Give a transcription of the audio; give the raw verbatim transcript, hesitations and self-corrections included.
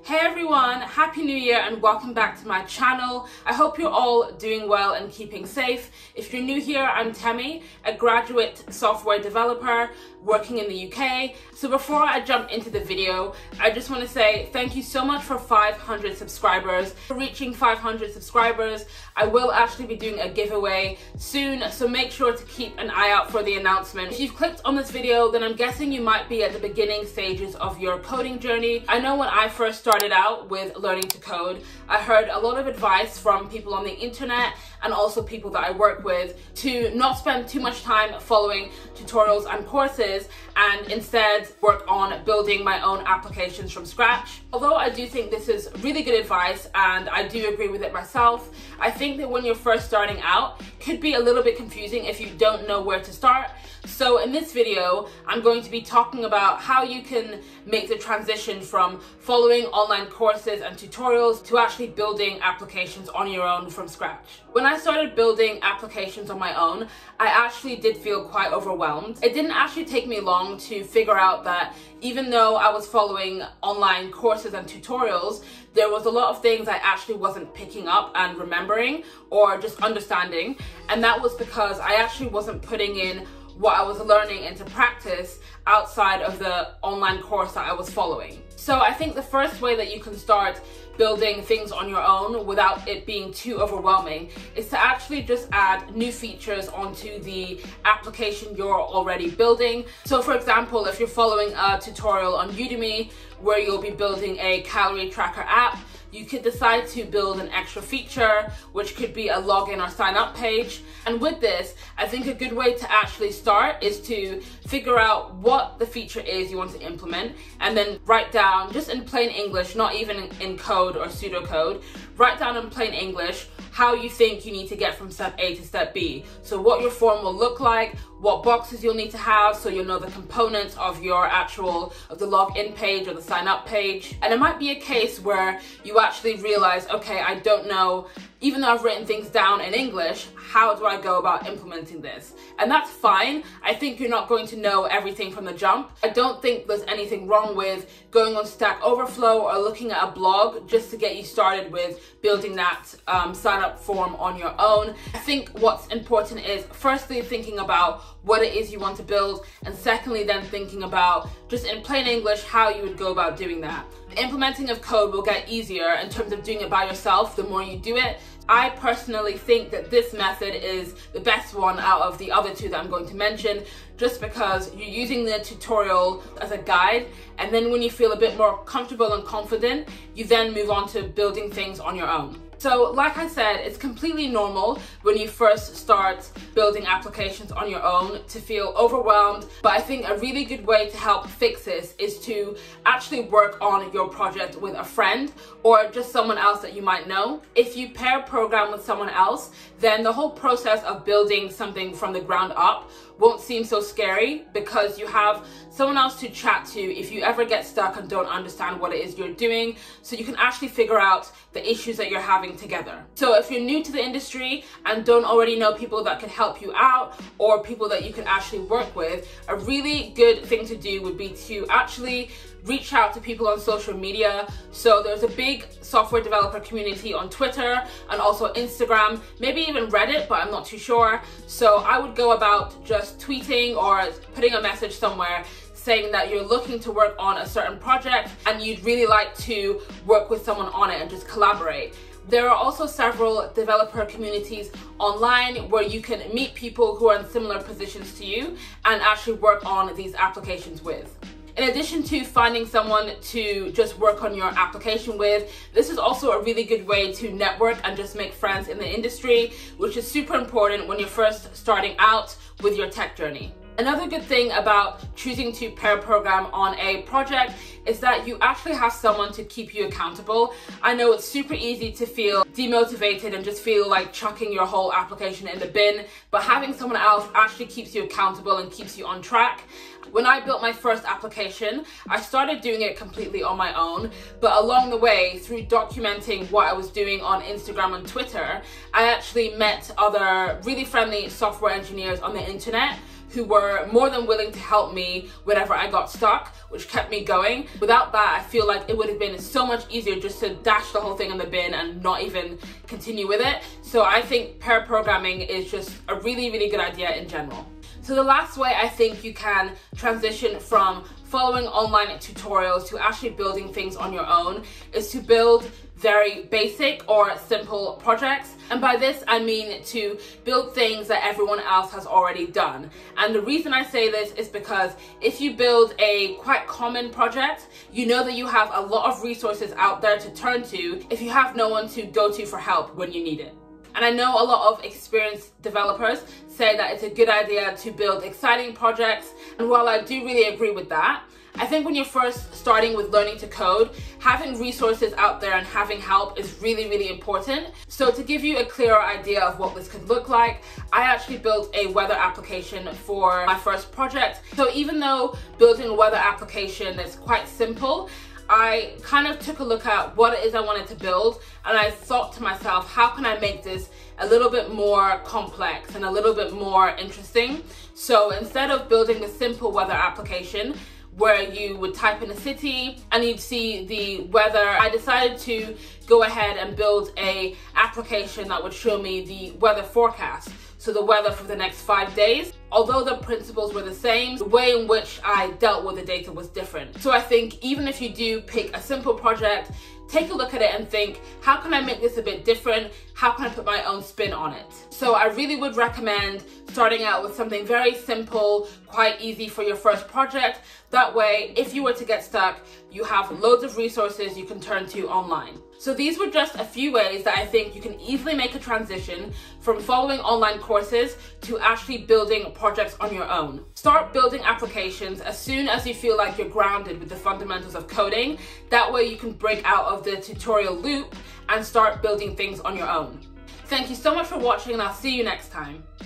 Hey everyone, Happy New Year and welcome back to my channel. I hope you're all doing well and keeping safe. If you're new here, I'm Temi, a graduate software developer working in the U K. So before I jump into the video, I just want to say thank you so much for five hundred subscribers. For reaching five hundred subscribers, I will actually be doing a giveaway soon, so make sure to keep an eye out for the announcement. If you've clicked on this video, then I'm guessing you might be at the beginning stages of your coding journey. I know when I first started out with learning to code, I heard a lot of advice from people on the internet and also people that I work with to not spend too much time following tutorials and courses and instead work on building my own applications from scratch. Although I do think this is really good advice and I do agree with it myself, I think that when you're first starting out, it could be a little bit confusing if you don't know where to start. So in this video, I'm going to be talking about how you can make the transition from following online courses and tutorials to actually building applications on your own from scratch. When I started building applications on my own, I actually did feel quite overwhelmed. It didn't actually take me long to figure out that even though I was following online courses and tutorials, there was a lot of things I actually wasn't picking up and remembering or just understanding. And that was because I actually wasn't putting in what I was learning into practice outside of the online course that I was following. So I think the first way that you can start building things on your own without it being too overwhelming is to actually just add new features onto the application you're already building. So for example, if you're following a tutorial on Udemy where you'll be building a calorie tracker app, you could decide to build an extra feature, which could be a login or sign up page. And with this, I think a good way to actually start is to figure out what the feature is you want to implement and then write down, just in plain English, not even in code or pseudocode, write down in plain English how you think you need to get from step A to step B. So what your form will look like, what boxes you'll need to have so you'll know the components of your actual, of the login page or the sign up page. And it might be a case where you actually realize, okay, I don't know, even though I've written things down in English, how do I go about implementing this? And that's fine. I think you're not going to know everything from the jump. I don't think there's anything wrong with going on Stack Overflow or looking at a blog just to get you started with building that um, sign up form on your own. I think what's important is firstly thinking about what it is you want to build, and secondly then thinking about, just in plain English, how you would go about doing that. The implementing of code will get easier in terms of doing it by yourself the more you do it. I personally think that this method is the best one out of the other two that I'm going to mention, just because you're using the tutorial as a guide, and then when you feel a bit more comfortable and confident, you then move on to building things on your own. So like I said, it's completely normal when you first start building applications on your own to feel overwhelmed, but I think a really good way to help fix this is to actually work on your project with a friend or just someone else that you might know. If you pair program with someone else, then the whole process of building something from the ground up won't seem so scary because you have someone else to chat to if you ever get stuck and don't understand what it is you're doing, so you can actually figure out the issues that you're having together. So if you're new to the industry and don't already know people that can help you out or people that you can actually work with, a really good thing to do would be to actually reach out to people on social media. So there's a big software developer community on Twitter and also Instagram, maybe even Reddit, but I'm not too sure. So I would go about just tweeting or putting a message somewhere saying that you're looking to work on a certain project and you'd really like to work with someone on it and just collaborate. There are also several developer communities online where you can meet people who are in similar positions to you and actually work on these applications with. In addition to finding someone to just work on your application with, this is also a really good way to network and just make friends in the industry, which is super important when you're first starting out with your tech journey. Another good thing about choosing to pair program on a project is that you actually have someone to keep you accountable. I know it's super easy to feel demotivated and just feel like chucking your whole application in the bin, but having someone else actually keeps you accountable and keeps you on track. When I built my first application, I started doing it completely on my own, but along the way, through documenting what I was doing on Instagram and Twitter, I actually met other really friendly software engineers on the internet who were more than willing to help me whenever I got stuck, which kept me going. Without that, I feel like it would have been so much easier just to dash the whole thing in the bin and not even continue with it. So I think pair programming is just a really, really good idea in general. So the last way I think you can transition from following online tutorials to actually building things on your own is to build very basic or simple projects. And by this, I mean to build things that everyone else has already done. And the reason I say this is because if you build a quite common project, you know that you have a lot of resources out there to turn to if you have no one to go to for help when you need it. And I know a lot of experienced developers say that it's a good idea to build exciting projects. And while I do really agree with that, I think when you're first starting with learning to code, having resources out there and having help is really, really important. So to give you a clearer idea of what this could look like, I actually built a weather application for my first project. So even though building a weather application is quite simple, I kind of took a look at what it is I wanted to build, and I thought to myself, how can I make this a little bit more complex and a little bit more interesting? So instead of building the simple weather application where you would type in a city and you'd see the weather, I decided to go ahead and build a application that would show me the weather forecast. So the weather for the next five days. Although the principles were the same, the way in which I dealt with the data was different. So I think even if you do pick a simple project, take a look at it and think, how can I make this a bit different? How can I put my own spin on it? So I really would recommend starting out with something very simple, quite easy for your first project. That way, if you were to get stuck, you have loads of resources you can turn to online. So these were just a few ways that I think you can easily make a transition from following online courses to actually building projects on your own. Start building applications as soon as you feel like you're grounded with the fundamentals of coding. That way you can break out of the tutorial loop and start building things on your own. Thank you so much for watching, and I'll see you next time.